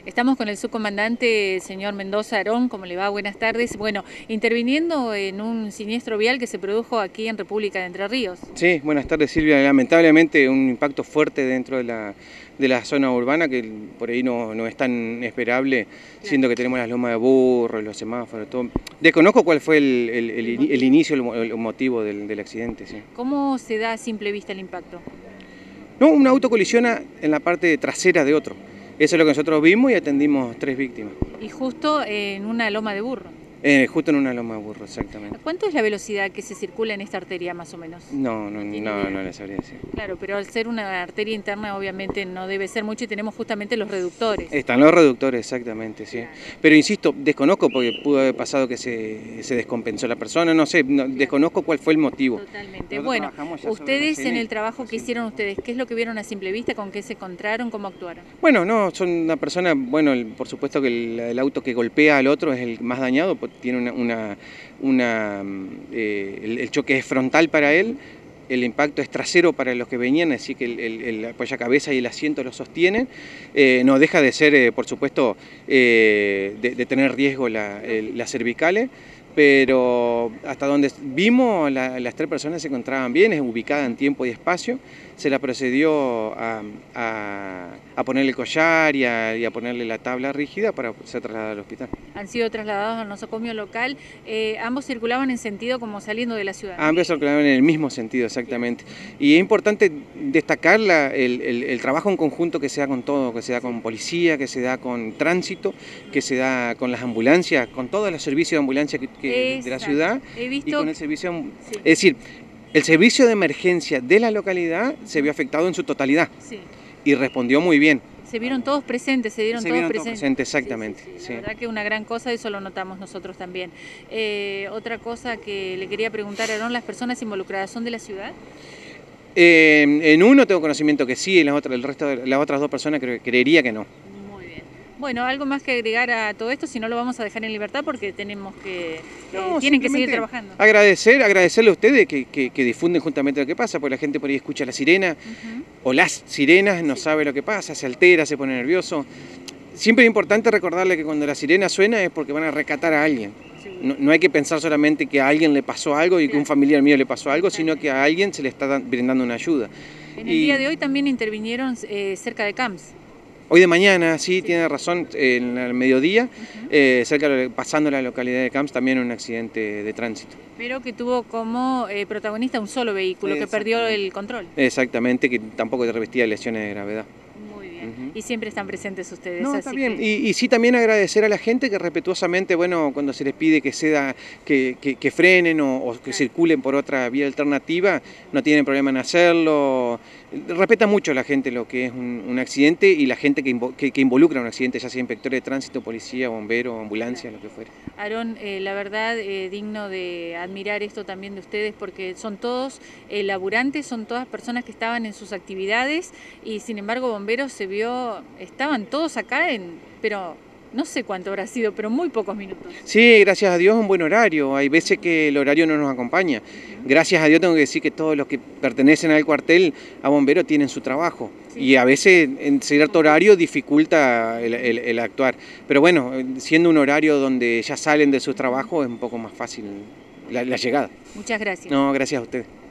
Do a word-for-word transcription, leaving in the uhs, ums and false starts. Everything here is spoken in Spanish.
Estamos con el subcomandante, señor Mendoza Aarón. ¿Cómo le va? Buenas tardes. Bueno, interviniendo en un siniestro vial que se produjo aquí en República de Entre Ríos. Sí, buenas tardes, Silvia. Lamentablemente un impacto fuerte dentro de la, de la zona urbana que por ahí no, no es tan esperable, claro, siendo que tenemos las lomas de burro, los semáforos, todo. Desconozco cuál fue el, el, el, el, el inicio, el, el motivo del, del accidente. Sí. ¿Cómo se da a simple vista el impacto? No, un auto colisiona en la parte trasera de otro. Eso es lo que nosotros vimos y atendimos tres víctimas. Y justo en una loma de burro. Eh, justo en una loma de burro, exactamente. ¿Cuánto es la velocidad que se circula en esta arteria más o menos? No, no, no, no, no le sabría decir. Claro, pero al ser una arteria interna obviamente no debe ser mucho y tenemos justamente los reductores. Están los reductores, exactamente, sí. Claro. Pero insisto, desconozco porque pudo haber pasado que se, se descompensó la persona, no sé, no, claro, desconozco cuál fue el motivo. Totalmente. Nosotros bueno, ustedes en el trabajo que sí. hicieron ustedes, ¿qué es lo que vieron a simple vista? ¿Con qué se encontraron? ¿Cómo actuaron? Bueno, no, son una persona, bueno, el, por supuesto que el, el auto que golpea al otro es el más dañado, pues tiene una, una Una, eh, el, el choque es frontal para él, el impacto es trasero para los que venían, así que el, el, el apoyacabezas y el asiento lo sostienen. Eh, no deja de ser, eh, por supuesto, eh, de, de tener riesgo la, el, las cervicales, pero hasta donde vimos la, las tres personas se encontraban bien, es ubicada en tiempo y espacio. Se la procedió a, a, a ponerle el collar y a, y a ponerle la tabla rígida para ser trasladada al hospital. Han sido trasladados al nosocomio local. Eh, ambos circulaban en sentido como saliendo de la ciudad. Ambos circulaban en el mismo sentido, exactamente. Y es importante destacar la, el, el, el trabajo en conjunto que se da con todo, que se da con policía, que se da con tránsito, que se da con las ambulancias, con todos los servicios de ambulancia que, que de la ciudad. He visto... y con el servicio, sí. Es decir, el servicio de emergencia de la localidad se vio afectado en su totalidad, sí, y respondió muy bien. Se vieron todos presentes, se dieron se todos vieron presentes. Todos presentes, exactamente. Sí, sí, sí. Sí. La verdad que una gran cosa, eso lo notamos nosotros también. Eh, otra cosa que le quería preguntar, Aarón, ¿las personas involucradas son de la ciudad? Eh, en uno tengo conocimiento que sí, en la otra, el resto de las otras dos personas creo, creería que no. Bueno, algo más que agregar a todo esto, si no lo vamos a dejar en libertad porque tenemos que, no, eh, tienen que seguir trabajando. Agradecer, agradecerle a ustedes que, que, que difunden justamente lo que pasa, porque la gente por ahí escucha la sirena, uh-huh, o las sirenas, no sí. sabe lo que pasa, se altera, se pone nervioso. Siempre es importante recordarle que cuando la sirena suena es porque van a rescatar a alguien. No, no hay que pensar solamente que a alguien le pasó algo y que un familiar mío le pasó algo, sino que a alguien se le está brindando una ayuda. En el y, día de hoy también intervinieron eh, cerca de Camps. Hoy de mañana, sí, sí. tiene razón, en el mediodía, uh-huh, eh, cerca, pasando la localidad de Camps, también un accidente de tránsito. Pero que tuvo como eh, protagonista un solo vehículo que perdió el control. Exactamente, que tampoco revestía lesiones de gravedad. Muy bien, uh-huh, y siempre están presentes ustedes. No, así está bien, que... y, y sí también agradecer a la gente que respetuosamente, bueno, cuando se les pide que, ceda, que, que, que frenen o, o que claro. circulen por otra vía alternativa, no tienen problema en hacerlo. Respeta mucho la gente lo que es un, un accidente y la gente que, que, que involucra un accidente, ya sea inspectores de tránsito, policía, bombero, ambulancia, claro. lo que fuera. Aarón, eh, la verdad, eh, digno de admirar esto también de ustedes porque son todos eh, laburantes, son todas personas que estaban en sus actividades y sin embargo bomberos se vio, estaban todos acá, en, pero no sé cuánto habrá sido, pero muy pocos minutos. Sí, gracias a Dios un buen horario, hay veces que el horario no nos acompaña. Gracias a Dios tengo que decir que todos los que pertenecen al cuartel a bomberos tienen su trabajo. Sí. Y a veces en cierto horario dificulta el, el, el actuar. Pero bueno, siendo un horario donde ya salen de sus trabajos es un poco más fácil la, la llegada. Muchas gracias. No, gracias a ustedes.